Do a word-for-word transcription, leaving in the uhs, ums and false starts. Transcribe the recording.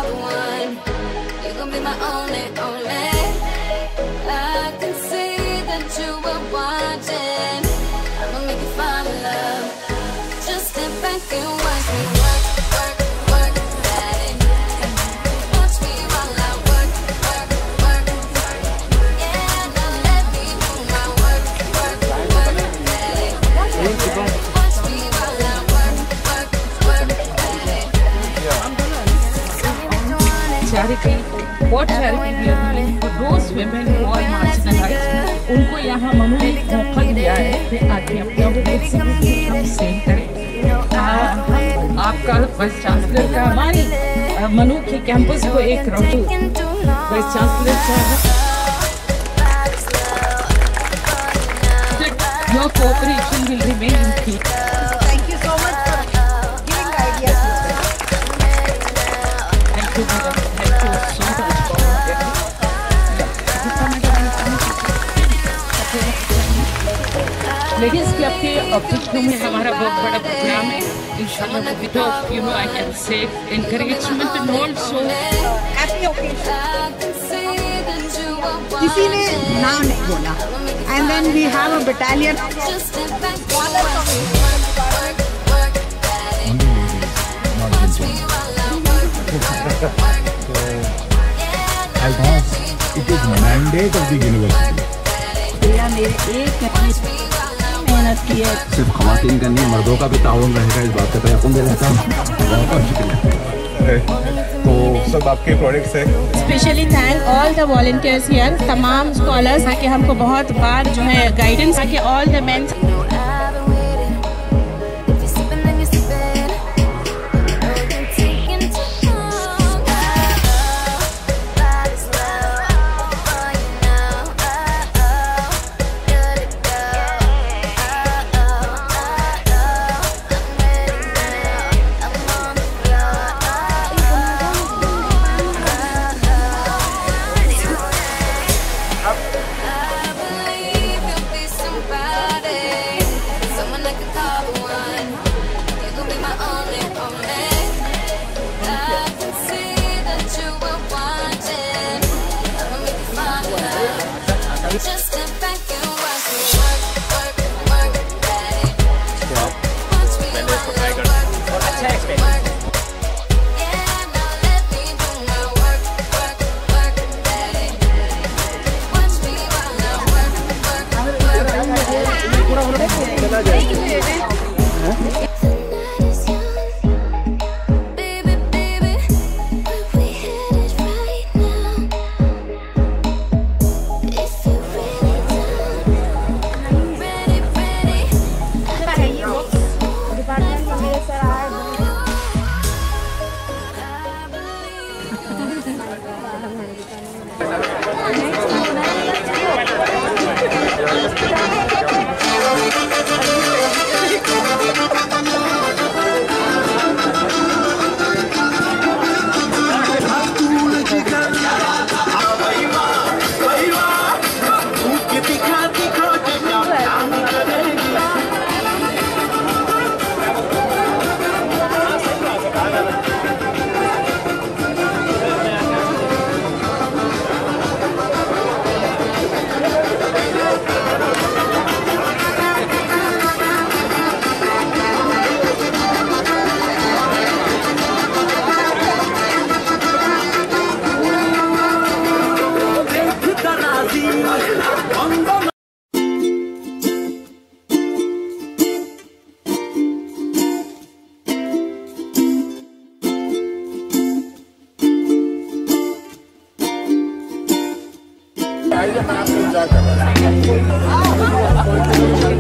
call the one. You gon' be my only, only. I can see that you were watching. I'ma make you fall in love. Just step back and watch me work, work, work that it. Watch me while I work, work, work. Yeah, now let me do my work, work, work that it. Watch me while I work, work, work that it. Charity, what charity we are doing for those women who are marginalized. उनको यहाँ मनु ने एक मौका दिया है कि आगे अपना वो हम सेल करें। आपका वाइस चांसलर का हमारी मनु के कैंपस को एक राउंड वाइस चांसलर साहब your cooperation will remain in key. Thank you so much for giving ideas. Thank you, madam. Thank you so much. Ladies Club के ऑब्जेक्टिव में हमारा बहुत बड़ा प्रोग्राम है। इंशाल्लाह with of you know I can say encouragement and also Happy occasion. किसी ने ना नहीं बोला. And then we have a battalion. As it is mandate of the university. मेरे एक मेहनत की है। सिर्फ खवातीन का नहीं, मर्दों का भी ताउन रहेगा इस बात का यकीन दिलाता हूं। तो सब आपके प्रोडक्ट्स हैं। Specially thank all the volunteers here, तमाम स्कॉलर्स आके हमको बहुत बार जो है गाइडेंस आके all the men's Just step back and watch me work, work, work that it. Watch me while I work, work, work. Yeah, now let me do my work, work, work that it. Watch me while I work, work, work that it. आइए मैं आपको इंतजार कर रहा हूँ।